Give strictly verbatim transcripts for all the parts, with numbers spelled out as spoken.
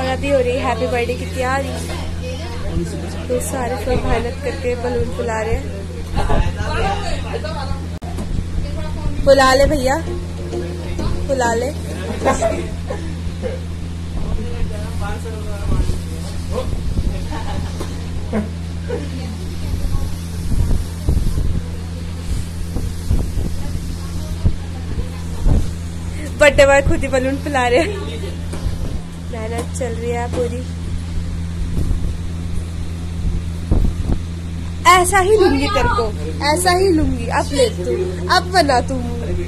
हमारा भी हो रही है हैप्पी बर्थडे की तैयारी। तो सारे सब मेहनत करके बलून फुला रहे हैं। फुला ले भैया, फुला ले। बर्थडे बॉय खुद ही बलून फुला रहे हैं। मेहनत चल रही है पूरी। ऐसा ही लूंगी तेरे को, ऐसा ही लूंगी। अब ले तू, अब बना तू।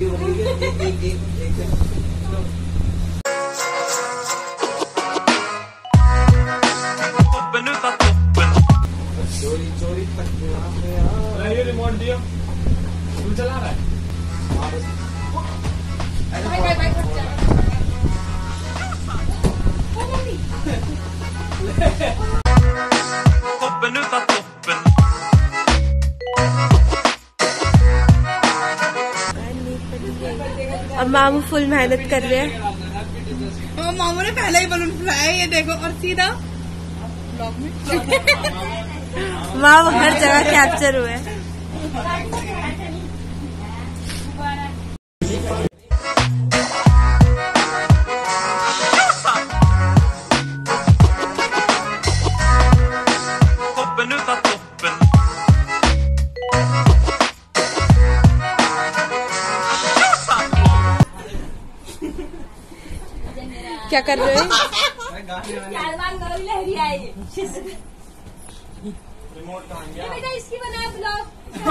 चोरी चोरी ये रिमोट दियो, तू चला रहा है। अब मामू फुल मेहनत कर रहे हैं। और मामू ने पहले ही बलून फुलाया, ये देखो। और सीधा ब्लॉक में मामू हर जगह कैप्चर हुए। क्या कर रहे हो? रिमोट कहाँ गया? बेटा इसकी बनाया ब्लॉग।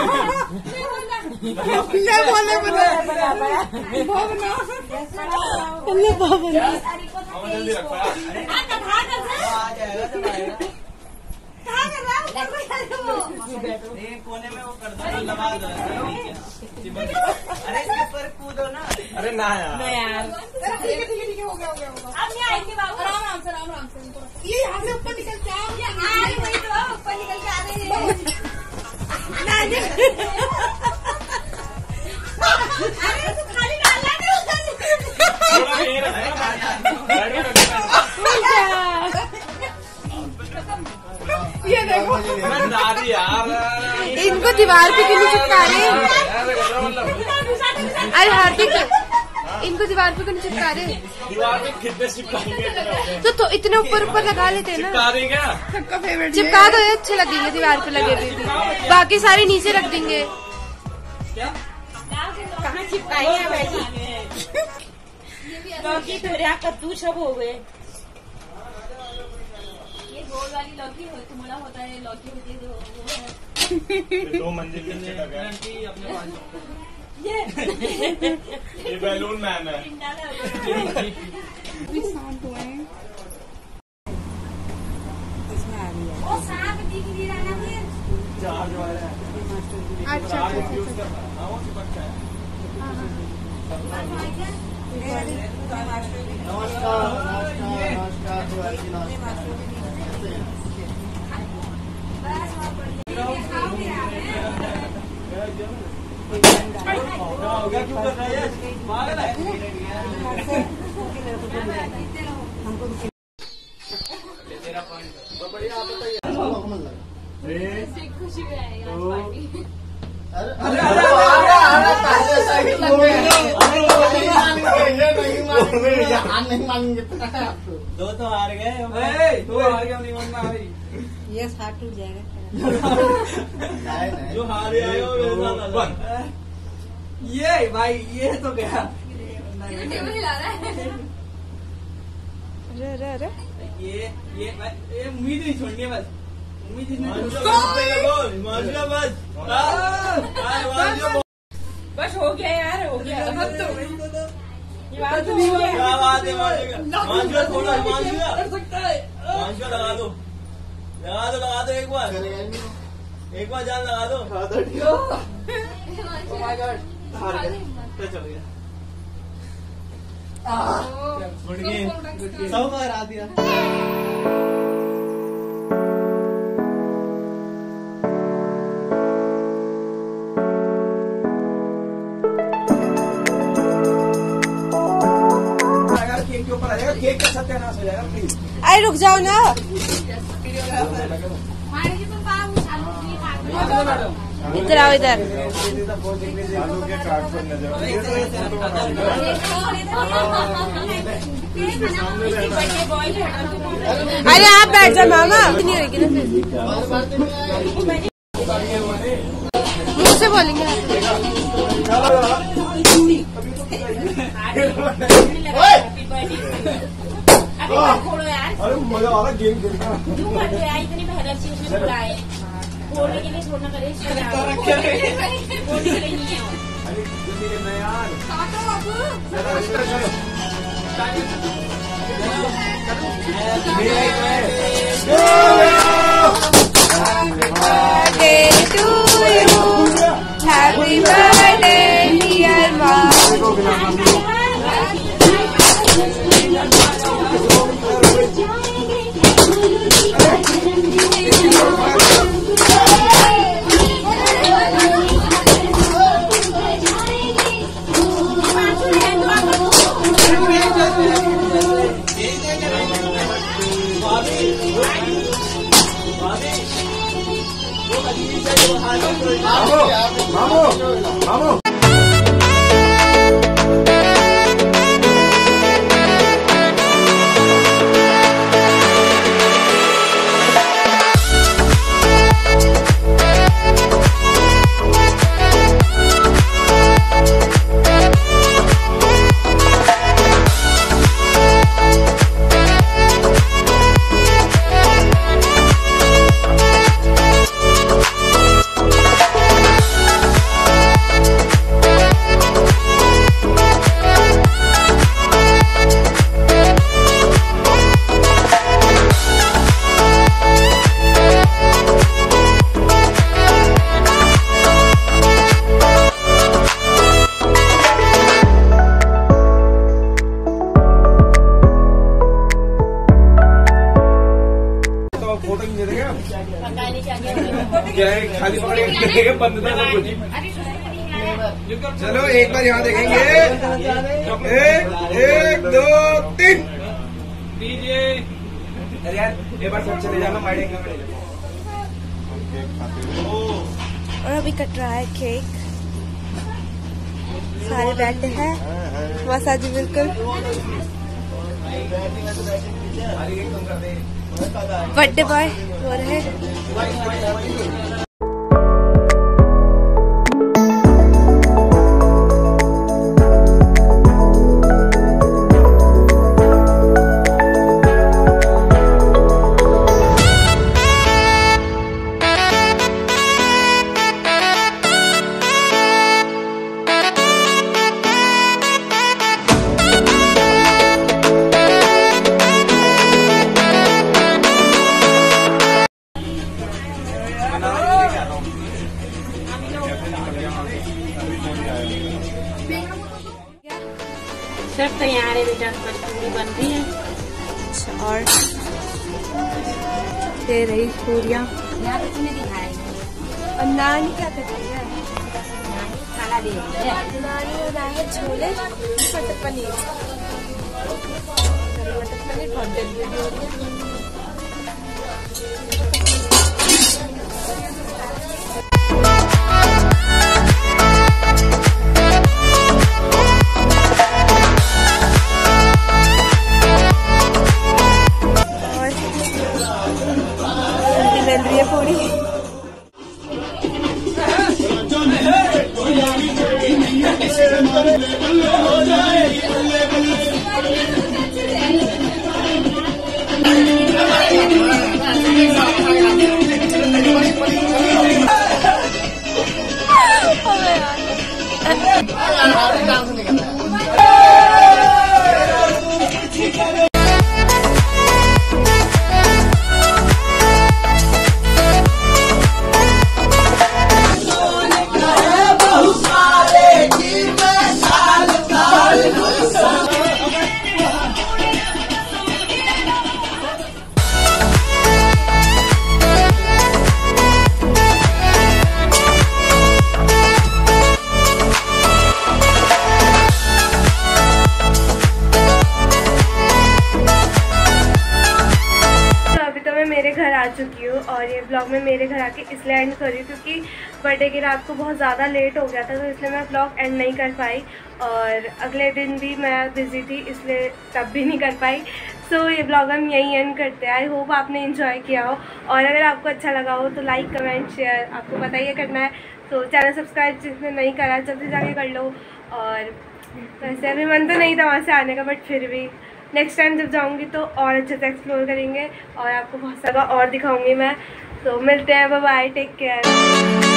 ले बोले बना बना बना ले बाबा जल्दी रखो यार। आ जाएगा जब आएगा। कहाँ कर रहा है? कोने में वो कर दो, लगा दो। अरे इसके ऊपर कूदो ना। अरे ना यार, नहीं यार। ठीक है ठीक है ठीक है, हो गया हो गया हो गया। अब नहीं आएंगे बाबू। आराम आराम से आराम आराम से। ये यहाँ से ऊपर निकल के आओ। ये आ रही वही तो ऊपर निकल के आ रही है। अरे तू खाली डालना ये देखो यार, इनको दीवार पे क्यों चिपका रहे? अरे हार्दिक, इनको दीवार पे क्यों चिपका रहे? दीवार पे कितने चिपकाएंगे? तो, तो इतने ऊपर ऊपर लगा लेते हैं ना। चिपका देंगे ना। सबका फेवरेट चिपका दो, ये अच्छे लगेंगे दीवार पे लगे हुए भी। बाकी सारे नीचे रख देंगे। कहाँ चिपकाएंगे वैसे? लौकी तुरिया कद्दू सब हो गए। ये गोल वाली लौकी हो, तुम्हारा होता है लौकी होती है जो वो है। दो मंजिल के नीचे लगा है। ये बैलून मैन है। वो सांप दिख नहीं रहा ना फिर। चार्ज वाला है। अच्छा अच्छा यूज करना, हाँ वो चिपकता है। क्यों कर रहा है? पागल है। तेरा पॉइंट तो बढ़िया, आप बताइए। खुशी में आएगा पार्टी। दो तो हार गए, दो हार गए, नहीं मानना आ रही। ये साठ टूट जाएगा। जो हार गए वो मेरे साथ। ये भाई ये तो गया। टेबल हिला रहा है। अरे अरे अरे ये ये ये उम्मीद नहीं छोड़नी है, बस उम्मीद नहीं छोड़नी। बस हो गया यार, हो गया। अब तो ये बात तो क्या बात है? मांझा थोड़ा मांझा कर सकता है। मांझा लगा दो, लगा दो, लगा दो एक बार, एक बार जान लगा दो। चल गया, गुड गेम, सब हरा दिया। केक के ऊपर आएगा। जाएगा, केक का सत्यानाश हो जाएगा प्लीज। अरे रुक जाओ ना। इधर आओ इधर। अरे आप बैठ जाओ मामा, नहीं होगी ना फिर। मुझसे बोलेंगे अरे मजा आ रहा गेम खेलना। इतनी मेहनत से उसने बुलाए, फोड़ने के लिए छोड़ना करे हैप्पी बर्थडे डियर माँ। मामू मामू मामू क्या है, खाली पकड़े बंद था सब कुछ। चलो एक बार यहाँ देखेंगे, एक एक दो तीन दीजिए। अरे यार एक बार सब चले जाना माइडिंग का। और अभी कट रहा है केक, सारे बैठे हैं मसाजी बिल्कुल। बर्थडे बॉय हो रहे हैं। सब तैयार है बेटा, पूरी बन रही है। अच्छा, और दे रही पूरियाँ। यहाँ तो तुम्हें दिखाएगी। और नानी क्या कर रही है? नानी खाना दे रही है। नानी बनाए हैं छोले मटर पनीर। मटर पनीर बहुत जल्दी हो गया। बन रही है पूरी। और ये ब्लॉग मैं मेरे घर आके इसलिए एंड कर रही हूँ क्योंकि बर्थडे की रात को बहुत ज़्यादा लेट हो गया था, तो इसलिए मैं ब्लॉग एंड नहीं कर पाई। और अगले दिन भी मैं बिज़ी थी इसलिए तब भी नहीं कर पाई। सो so, ये ब्लॉग हम यहीं एंड करते हैं। आई होप आपने एंजॉय किया हो, और अगर आपको अच्छा लगा हो तो लाइक कमेंट शेयर आपको पता ही है करना है। तो चैनल सब्सक्राइब जिसने नहीं करा जल्दी जाके कर लो। और वैसे अभी मन तो नहीं था वहाँ से आने का, बट फिर भी नेक्स्ट टाइम जब जाऊँगी तो और अच्छे से एक्सप्लोर करेंगे और आपको बहुत सारा और दिखाऊँगी मैं। तो मिलते हैं, बाय बाय, टेक केयर।